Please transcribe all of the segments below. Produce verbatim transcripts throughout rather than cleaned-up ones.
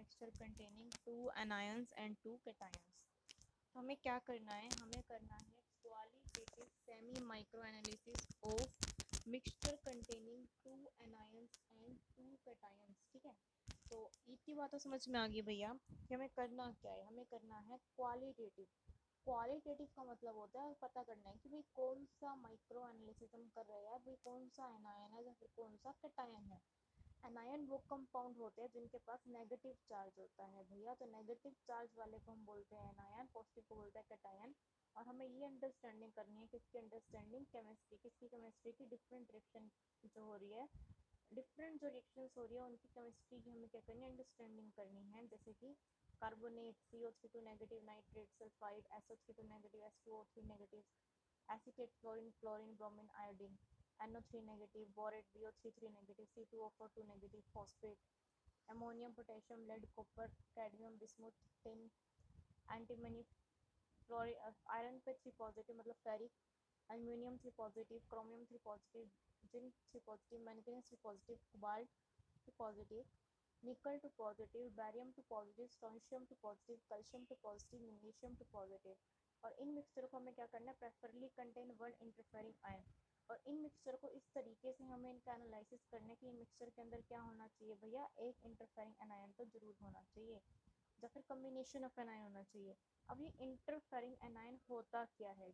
Mixture containing two anions and two cations. तो हमें क्या करना है, हमें करना है qualitative semi micro analysis of mixture containing two anions and two cations. ठीक है, तो इतनी बात तो समझ में आ गई भैया कि हमें करना क्या है। हमें करना है क्वालिटेटिव। क्वालिटेटिव का मतलब होता है पता करना है कि भाई कौन सा माइक्रो एनालिसिस हम कर रहे हैं, भाई कौन सा एनायन है या फिर कौन सा कैटायन है। एनायन वो कंपाउंड होते हैं जिनके पास नेगेटिव चार्ज होता है भैया, तो नेगेटिव चार्ज वाले को हम बोलते हैं एनायन, पॉजिटिव को बोलते हैं कैटायन। और हमें ये अंडरस्टैंडिंग करनी है, किसकी अंडरस्टैंडिंग, केमिस्ट्री, किसकी, केमिस्ट्री की डिफरेंट रिएक्शन जो हो रही है, डिफरेंट जो रिएक्शंस हो रही है उनकी केमिस्ट्री की हमें क्या करनी है, अंडरस्टैंडिंग करनी है। जैसे कि carbonate C O three two negative, nitrate sulphide S O three two negative, S two O three negative, acetate chlorine chlorine bromine iodine, N O three negative, borate B O three three negative, C two O four two negative, phosphate, ammonium potassium lead copper cadmium bismuth tin antimony fluoride, iron पे three positive मतलब ferric, aluminium three positive, chromium three positive, zinc three positive, magnesium three positive, cobalt two positive, nickel two positive, barium two positive, strontium two positive, calcium two positive, magnesium two positive. और इन mixture को हमें क्या करना है, preferably contain one interfering ion. और इन mixture को इस तरीके से हमें इनका एनालिसिस करना है कि इन मिक्सचर के अंदर क्या होना चाहिए भैया, एक इंटरफेरिंग एनायन तो जरूर होना चाहिए या फिर कम्बिनेशन ऑफ एनायन होना चाहिए। अब ये इंटरफेरिंग एनायन होता क्या है,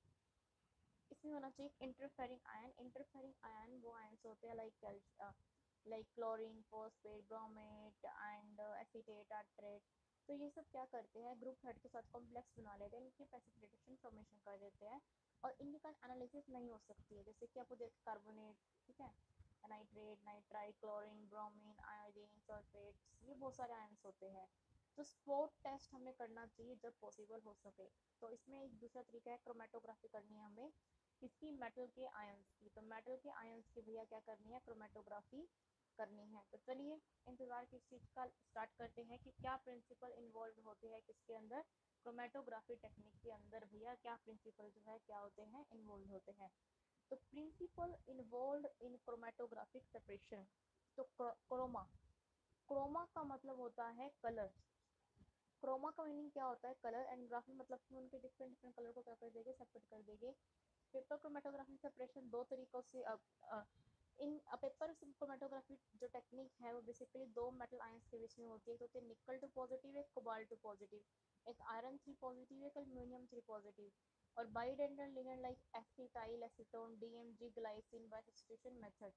इसमें होना चाहिए इंटरफेरिंग आयन। इंटरफेरिंग आयन वो आयन्स होते हैं like like chlorine, phosphate, bromate and acetate, tartrate. तो ये सब क्या करते हैं, ग्रुप हेड के साथ कॉम्प्लेक्स बना लेते हैं, इनकी प्रेसिपिटेशन फॉर्मेशन कर देते हैं और इनकी का एनालिसिस नहीं हो सकती है। जैसे कि आपको देख कार्बोनेट, ठीक है, nitrate, nitrite, chlorine, bromine, iodine, sulphates, ये बहुत सारे आयन्स होते हैं। तो स्पॉट टेस्ट हमें करना चाहिए जब पॉसिबल हो सके। तो इसमें एक दूसरा तरीका है, क्रोमेटोग्राफी करनी है हमें किसकी, मेटल के आयंस की। तो मेटल के आयंस की भैया क्या करनी है, क्रोमेटोग्राफी करनी है। तो चलिए इंतजार किस चीज़ का स्टार्ट करते हैं कि क्या प्रिंसिपल इन्वॉल्व होते हैं किसके अंदर, क्रोमेटोग्राफी टेक्निक के अंदर भैया क्या प्रिंसिपल जो है क्या होते हैं, इन्वॉल्व होते हैं। तो principle involve in chromatographic separation. तो क्रोमा, क्रोमा का मतलब होता है कलर। क्रोमा का मीनिंग क्या होता है, कलर, एंड ग्राफी मतलब कि उनके डिफरेंट डिफरेंट कलर को क्या कर देंगे, सेपरेट कर देंगे। पेपर क्रोमेटोग्राफी सेपरेशन दो तरीकों से अब अ, इन पेपर क्रोमेटोग्राफी जो टेक्निक है वो बेसिकली दो मेटल आयंस के बीच में होती है। एक होती है निकल टू पॉजिटिव, एक कोबाल्ट टू पॉजिटिव, एक आयरन थ्री पॉजिटिव, एक एल्यूमिनियम थ्री पॉजिटिव। और bidentate ligand like acetyl acetone, DMG, glycine by substitution method.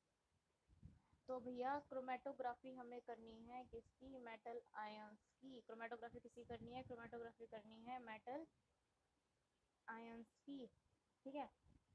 तो भैया क्रोमेटोग्राफी हमें करनी है किसकी, मेटल आयंस की। क्रोमेटोग्राफी किसी करनी है, क्रोमेटोग्राफी करनी है मेटल आयंस की, ठीक है।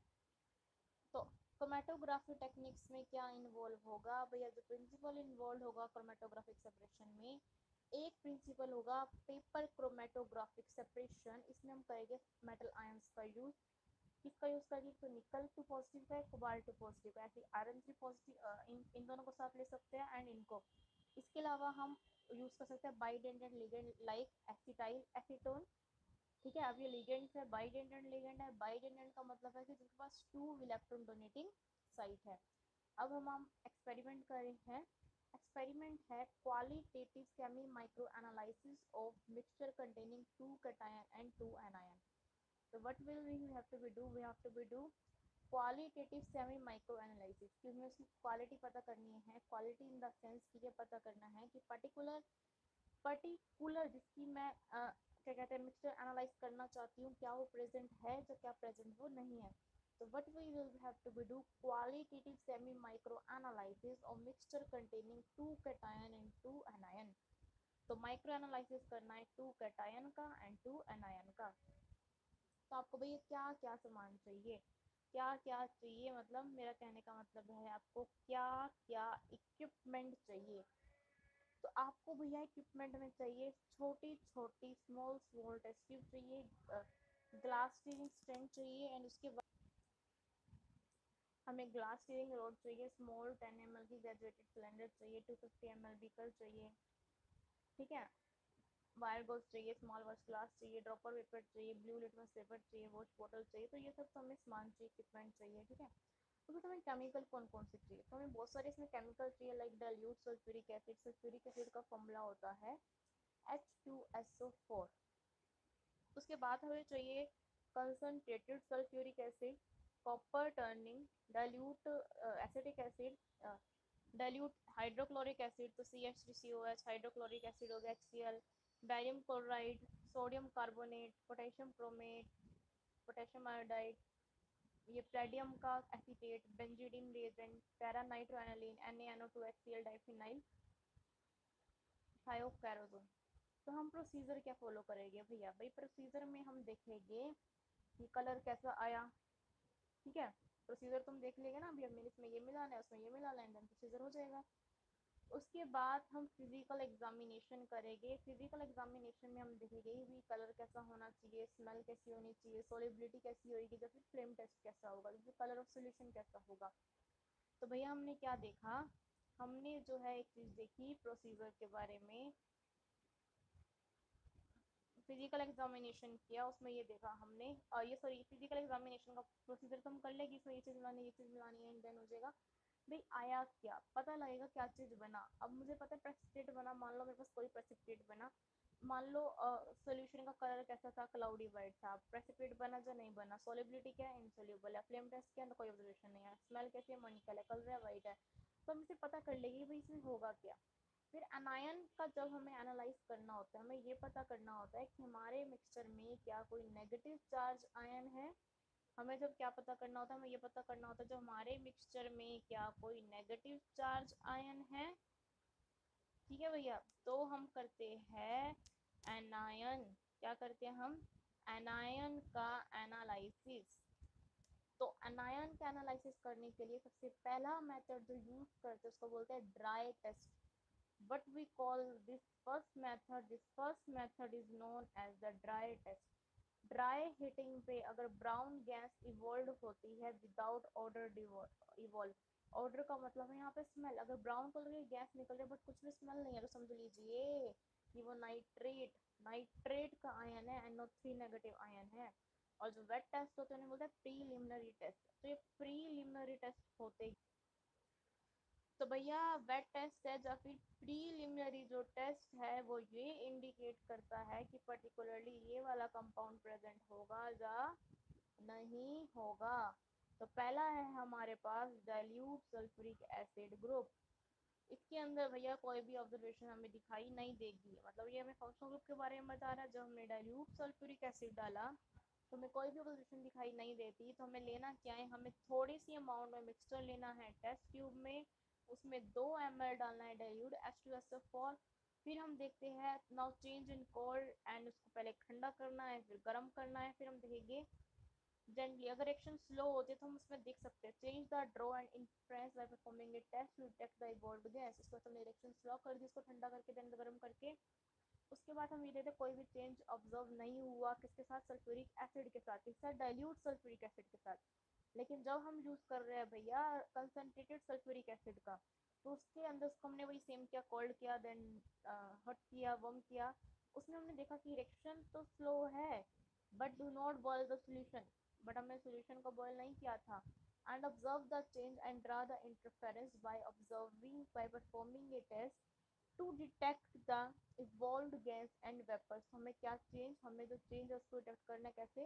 तो क्रोमेटोग्राफी टेक्निक्स में क्या इन्वॉल्व होगा भैया, जो प्रिंसिपल इन्वॉल्व होगा क्रोमेटोग्राफिक सेपरेशन में, एक प्रिंसिपल होगा पेपर क्रोमेटोग्राफिक सेपरेशन। इसमें हम करेंगे मेटल आयंस का यूज। किसका यूज करेंगे, तो निकल टू पॉजिटिव का है, कोबाल्ट टू पॉजिटिव का, ऐसे आयरन थ्री पॉजिटिव, इन इन दोनों को साथ ले सकते हैं एंड इनको। इसके अलावा हम यूज कर सकते हैं bidentate ligand like acetyl acetone, ठीक है। अब ये लिगेंड है, बाइडेंटेड लिगेंड है, बाइडेंटेड का मतलब है कि जिनके पास टू इलेक्ट्रॉन डोनेटिंग साइट है। अब हम हम एक्सपेरिमेंट कर रहे हैं, एक्सपेरिमेंट है qualitative semi micro analysis of mixture containing two cation and two anion. So what will we have to be do? We have to be do qualitative semi micro analysis, कि हमें उसकी quality पता करनी है। Quality in the sense कि ये पता करना है कि पर्टिकुलर पर्टिकुलर जिसकी मैं अ, क्या कहते हैं मिक्सचर एनालाइज करना चाहती हूँ, क्या वो प्रेजेंट है जो क्या प्रेजेंट वो नहीं है। तो what we will have to be do qualitative semi micro analysis of mixture containing two cation and two anion. तो माइक्रो एनालिसिस करना है टू कैटायन का एंड टू एनायन का। तो आपको भैया क्या क्या सामान चाहिए, क्या क्या चाहिए, मतलब मेरा कहने का मतलब है आपको क्या क्या इक्विपमेंट चाहिए। तो आपको भैया इक्विपमेंट में चाहिए छोटी छोटी स्मॉल स्मॉल टेस्ट ट्यूब चाहिए, ग्लास स्टीलिंग स्टैंड चाहिए, एंड उसके बाद हमें ग्लास स्टीलिंग रोड चाहिए, स्मॉल टेन एम एल की ग्रेजुएटेड सिलेंडर चाहिए, two fifty M L beaker चाहिए, ठीक है। वायर गोज चाहिए, स्मॉल वॉश ग्लास चाहिए, ड्रॉपर पेपर चाहिए, ब्लू लिटमस पेपर चाहिए, वॉश बॉटल चाहिए। तो ये सब तो हमें सामान चाहिए, इक्विपमेंट चाहिए, ठीक है। तो फिर हमें केमिकल कौन कौन से चाहिए, तो हमें बहुत सारे इसमें केमिकल चाहिए, like dilute sulphuric acid. Sulphuric acid का फॉर्मूला होता है H two S O four. उसके बाद हमें चाहिए concentrated sulphuric acid, copper turning, dilute acetic acid, dilute hydrochloric acid, तो C H three C O H, hydrochloric acid हो गया H C L, barium chloride, sodium carbonate, potassium chromate, potassium iodide, ये palladium का acetate, benzidine reagent, para nitroaniline, N A N O two H C L diphenyl thiocarbazone. तो हम procedure क्या follow करेंगे भैया, भाई प्रोसीजर में हम देखेंगे कि कलर कैसा आया, ठीक है। प्रोसीजर तुम देख लेंगे ना, अभी हमें इसमें ये मिलाना है, उसमें ये मिलाना है, देन प्रोसीजर हो जाएगा। उसके बाद हम फिजिकल एग्जामिनेशन करेंगे। फिजिकल एग्जामिनेशन में हम देखेंगे भी कलर कैसा होना चाहिए, स्मेल कैसी होनी चाहिए, सोलिबिलिटी कैसी होगी, या फिर फ्लेम टेस्ट कैसा होगा, जैसे कलर ऑफ सोल्यूशन कैसा होगा। तो भैया हमने क्या देखा, हमने जो है एक चीज़ देखी प्रोसीजर के बारे में, फिजिकल एग्जामिनेशन किया, उसमें ये देखा हमने, और ये सॉरी फिजिकल एग्जामिनेशन का प्रोसीजर तो हम कर लेगी, इसमें ये चीज़ मिलानी, ये चीज़ मिलानी है, देन हो जाएगा। भाई आया क्या, पता लगेगा क्या चीज़ बना। अब मुझे पता है प्रेसिपिटेट बना, मान लो मेरे पास कोई प्रेसिपिटेट बना, मान लो सोल्यूशन का कलर कैसा था, क्लाउडी वाइट था, प्रेसिपिटेट बना जो नहीं बना, सॉलिबिलिटी क्या है, इनसोल्यूबल है, फ्लेम टेस्ट किया तो कोई ऑब्जर्वेशन नहीं है, स्मेल कैसी है, मॉनिकल है, कलर है वाइट है। तो हम इसे पता कर लेंगे भाई इसमें होगा क्या। फिर अनायन का जब हमें एनालाइज करना होता है, हमें ये पता करना होता है कि हमारे मिक्सचर में क्या कोई नेगेटिव चार्ज आयन है। हमें जब क्या पता करना होता है, हमें ये पता करना होता है जो हमारे मिक्सचर में क्या कोई नेगेटिव चार्ज आयन है, ठीक है भैया। तो हम करते हैं एनायन, क्या करते हैं हम, एनायन का एनालिसिस। तो एनायन का एनालिसिस करने के लिए सबसे पहला मेथड जो यूज करते हैं उसको बोलते हैं dry test. But we call this first method, this first method is known as the dry test. Dry heating पे अगर ब्राउन गैस इवॉल्व होती है विदाउट ऑर्डर इवॉल्व, ऑर्डर का मतलब है यहाँ पे स्मेल, अगर ब्राउन कलर की गैस निकल रही है बट कुछ भी स्मेल नहीं है, तो समझ लीजिए कि वो नाइट्रेट नाइट्रेट का आयन है, N O three negative ion है। और जो वेट टेस्ट होते हैं उन्हें बोलते हैं प्रीलिमिनरी टेस्ट। तो ये प्रीलिमिनरी टेस्ट होते, तो भैया वेट टेस्ट है या फिर प्रीलिमिनरी जो टेस्ट है वो ये इंडिकेट करता है कि पर्टिकुलरली ये वाला कंपाउंड प्रेजेंट होगा या नहीं होगा। तो पहला है हमारे पास डाइल्यूट सल्फ्यूरिक एसिड ग्रुप। इसके अंदर भैया कोई भी ऑब्जर्वेशन हमें दिखाई नहीं देगी, मतलब ये हमें फंक्शनल ग्रुप के बारे में बता रहा है। जब हमने डाइल्यूट सल्फ्यूरिक एसिड डाला तो हमें कोई भी ऑब्जर्वेशन दिखाई नहीं देती, तो हमें लेना क्या है, हमें थोड़ी सी अमाउंट में मिक्सचर लेना है टेस्ट ट्यूब में, उसमें दो एम एल डालना है dilute H two S O four. फिर हम देखते हैं now change in cold and, उसको पहले ठंडा करना है फिर गर्म करना है, फिर हम देखेंगे जेंटली, अगर रिएक्शन स्लो होती है तो हम उसमें देख सकते हैं change the draw and influence by performing a test to detect the evolved gas. इसको हमने रिएक्शन स्लो कर दी, इसको ठंडा करके देन गर्म करके, उसके बाद हम ये देते कोई भी चेंज ऑब्जर्व नहीं हुआ, किसके साथ, सल्फ्यूरिक एसिड के साथ, किसके साथ, डाइल्यूट सल्फ्यूरिक एसिड के साथ। लेकिन जब हम यूज कर रहे हैं भैया कंसनट्रेटेड सल्फ्यूरिक एसिड का, तो उसके अंदर उसको हमने वही सेम किया, कोल्ड किया, देन हॉट किया, वर्म किया। उसमें हमने देखा कि रिएक्शन तो स्लो है but do not boil the solution, but हमने सोल्यूशन को बॉयल नहीं किया था। And observe the change and draw the interference by observing by performing a test to detect the evolved gas and vapours. हमें क्या change, हमें जो change है उसको डिटेक्ट करना है कैसे,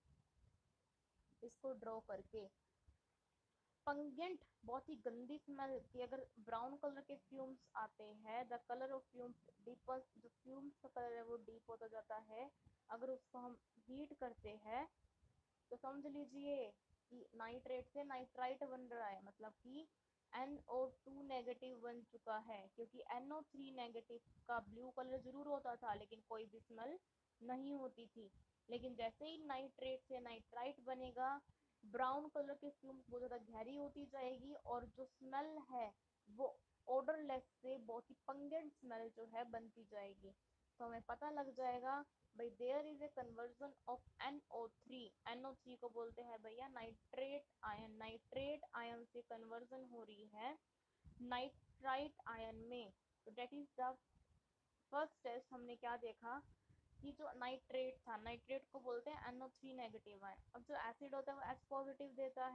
इसको ड्रॉ करके। पंगेंट बहुत ही गंदी स्मेल की, अगर ब्राउन कलर के फ्यूम्स आते हैं, the colour of fumes deeper, जो फ्यूम्स का कलर है वो डीप होता जाता है। अगर उसको हम हीट करते हैं तो समझ लीजिए कि नाइट्रेट से नाइट्राइट बन रहा है, मतलब कि एन ओ टू नेगेटिव बन चुका है, क्योंकि एन ओ थ्री नेगेटिव का ब्लू कलर जरूर होता था लेकिन कोई भी स्मेल नहीं होती थी। लेकिन जैसे ही नाइट्रेट से नाइट्राइट बनेगा, ब्राउन कलर की फ्यूम्स बहुत ज़्यादा गहरी होती जाएगी और जो स्मेल है वो ऑर्डरलेस से बहुत ही पंगेंट स्मेल जो है बनती जाएगी। तो हमें पता लग जाएगा भाई there is a conversion of N O three, N O three को बोलते हैं भैया नाइट्रेट आयन, नाइट्रेट आयन से कन्वर्जन हो रही है नाइट्राइट आयन में। तो that is the first test. हमने क्या देखा कि जो नाइट्रेट था, नाइट्रेट को बोलते हैं N O three negative ion. अब जो एसिड होता है वो एच पॉजिटिव देता है,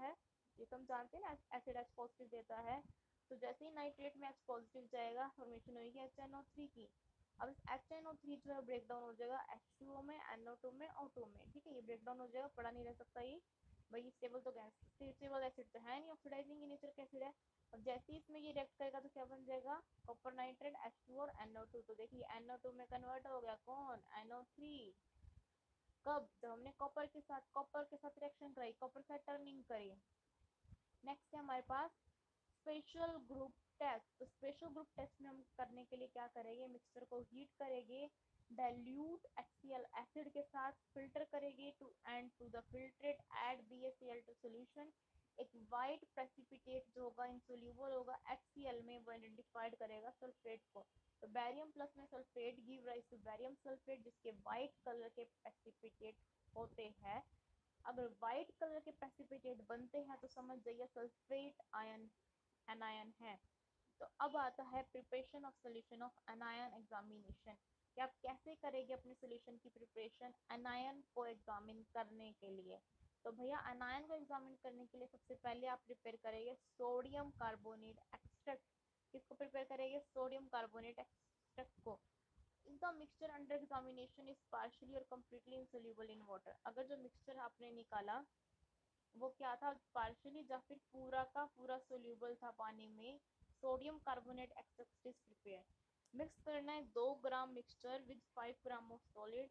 ये तो हम जानते हैं ना एसिड एच पॉजिटिव देता है। तो जैसे ही नाइट्रेट में एच पॉजिटिव जाएगा फॉर्मेशन होगी एच एन ओ थ्री की। अब इस एच एन ओ थ्री जो है ब्रेक डाउन हो जाएगा एच टू ओ में, एन ओ टू में, ओ टू में। ठीक है, ये ब्रेक डाउन हो जाएगा, पड़ा नहीं रह सकता ये। भाई स्टेबल तो गैस स्टेबल एसिड तो है नहीं, ऑक्सीडाइजिंग नेचर का एसिड है। और जैसे ही इसमें ये रिएक्ट करेगा तो क्या बन जाएगा, कॉपर नाइट्रेट एच टू और एन ओ टू। तो देखिए एन ओ टू में कन्वर्ट हो गया कौन, एन ओ थ्री। कब, जब हमने कॉपर के साथ कॉपर के साथ रिएक्शन कराई, कॉपर के साथ टर्निंग करी। नेक्स्ट है हमारे पास स्पेशल ग्रुप टेस्ट। तो स्पेशल ग्रुप टेस्ट में हम करने के लिए क्या करेंगे, मिक्सचर को हीट करेंगे डाइल्यूट HCl एसिड के साथ, फिल्टर करेंगे to and to the filtrate add B A C L two solution. एक वाइट प्रेसिपिटेट जो होगा इंसोल्यूबल होगा HCl में, वो आइडेंटिफाइड करेगा सल्फेट को। तो बैरियम प्लस में sulphate give rise to barium sulphate, जिसके वाइट कलर के प्रेसिपिटेट होते हैं। अगर व्हाइट कलर के प्रेसिपिटेट बनते हैं तो समझ जाइए सल्फेट आयन एनायन है। तो अब आता है preparation of solution of anion examination, कि आप कैसे करेंगे अपने सोल्यूशन की प्रिपरेशन एनायन को एग्जामिन करने के लिए। तो भैया एनायन को एग्जामिन करने के लिए सबसे पहले आप प्रिपेयर करेंगे सोडियम कार्बोनेट एक्सट्रैक्ट। किसको प्रिपेयर करेंगे, सोडियम कार्बोनेट एक्सट्रैक्ट को। The mixture under examination is partially or completely insoluble in water। अगर जो मिक्सचर आपने निकाला वो क्या था, पार्शियली या फिर पूरा का पूरा सोल्यूबल था पानी में, sodium carbonate extract is prepare. Mix करना है दो gram mixture with five gram of solid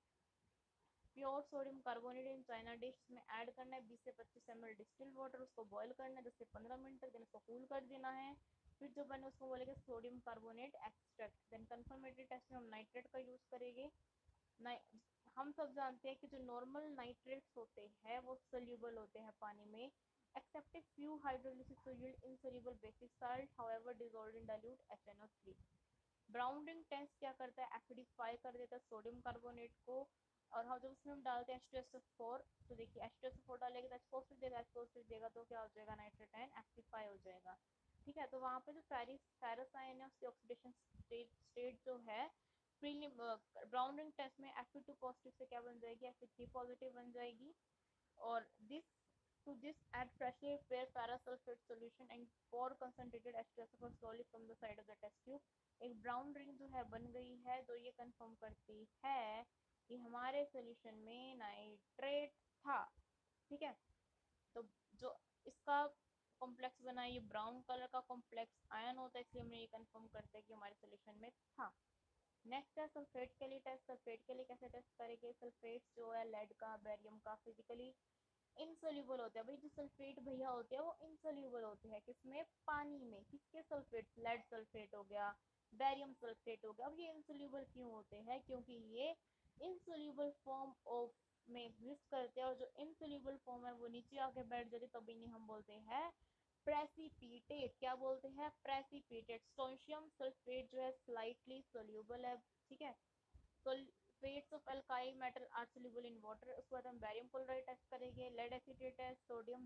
pure sodium carbonate in china dish में ऐड करना है बीस से पच्चीस एम एल डिस्टिल्ड वाटर। उसको बॉईल करना है दस से पंद्रह मिनट तक, देन उसको कूल कर देना है। फिर जो बने उसको बोलेंगे sodium carbonate extract. Then confirmatory test में हम नाइट्रेट का यूज करेंगे। हम सब जानते हैं कि जो नॉर्मल नाइट्रेट्स होते हैं वो सोल्यूबल होते हैं पानी में, except a few hydrolysis to yield insoluble basic salt however dissolved in dilute H N O three. Browning test क्या करता है, एसिडिफाई कर देता है सोडियम कार्बोनेट को। और हम जब उसमें हम डालते हैं H two S O four, तो देखिए H two S O four डालेंगे तो H पॉजिटिव देगा, H पॉजिटिव देगा तो क्या हो जाएगा, नाइट्रेट आयन एसिडिफाई हो जाएगा। ठीक है, तो वहाँ पे जो फेरिस फेरस आयन है उसकी ऑक्सीडेशन स्टेट स्टेट जो है ब्राउनिंग टेस्ट में एफ टू पॉजिटिव से क्या बन जाएगी, एफ थ्री पॉजिटिव बन जाएगी। और this to this add freshly prepared parasulfate solution and pour concentrated H two S O four slowly from the side of the test tube। एक brown ring जो है बन गई है, तो ये कंफर्म करती है कि हमारे सोल्यूशन में नाइट्रेट था। ठीक है, तो जो इसका कॉम्प्लेक्स बना है ये ब्राउन कलर का कॉम्प्लेक्स आयन होता है, इसलिए हम ये कंफर्म करते हैं कि हमारे सोल्यूशन में था। नेक्स्ट है सल्फेट के लिए टेस्ट। सल्फेट के लिए कैसे टेस्ट करेंगे, सल्फेट जो है लेड का, बैरियम का, फिजिकली इनसोल्यूबल होते हैं। भाई जो सल्फेट भैया होते हैं वो इनसोल्यूबल होते हैं किसमें, पानी में। किसके सल्फेट, लेड सल्फेट हो गया, बैरियम सल्फेट हो गया। अब ये इनसोल्यूबल क्यों होते हैं, क्योंकि ये इनसोल्यूबल फॉर्म ऑफ में एग्जिस्ट करते हैं, और जो इनसोल्यूबल फॉर्म है वो नीचे आके बैठ जाते, तभी नहीं हम बोलते हैं प्रेसिपिटेट। क्या बोलते हैं, प्रेसिपिटेट। सोडियम सल्फेट जो है स्लाइटली सोल्यूबल है। ठीक है, sulphates of alkali metal are soluble in water. उसके बाद हम बैरियम क्लोराइड टेस्ट करेंगे, lead acetate test, sodium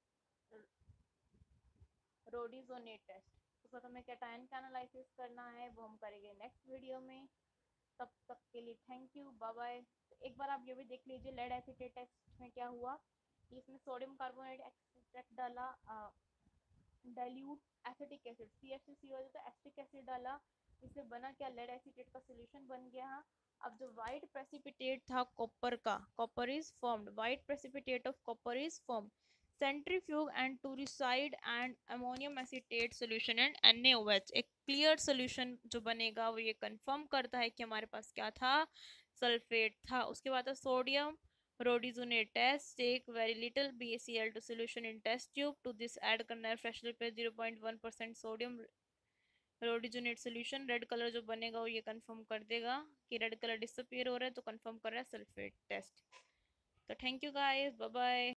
rhodizonate test. उसके बाद हमें कैटायन का एनालिसिस करना है, वो हम करेंगे नेक्स्ट वीडियो में। तब तक के लिए थैंक यू, बाय बाय। एक बार आप ये भी देख लीजिए लेड एसीटेट टेस्ट में क्या हुआ, कि इसमें सोडियम कार्बोनेट एक्सट्रैक्ट डाला, dilute acetic acid C F C C हो जाता है, एसिटिक एसिड डाला, इससे बना क्या, लेड एसीटेट का सोल्यूशन बन गया। अब जो व्हाइट प्रेसिपिटेट था कॉपर का, copper is formed, white precipitate of copper is formed, centrifuge and to residue and ammonium acetate solution and N A O H. एक क्लियर सोल्यूशन जो बनेगा वो ये कंफर्म करता है कि हमारे पास क्या था, सल्फेट था। उसके बाद sodium rhodizonate test, take very little B A C L two solution in test tube, to this add करना है फ्रेशली पे zero point one percent sodium rhodizonate solution. Red colour जो बनेगा वो ये कंफर्म कर देगा कि रेड कलर डिसअपियर हो रहा है, तो कंफर्म कर रहा है सल्फेट टेस्ट। तो thank you guys, bye bye.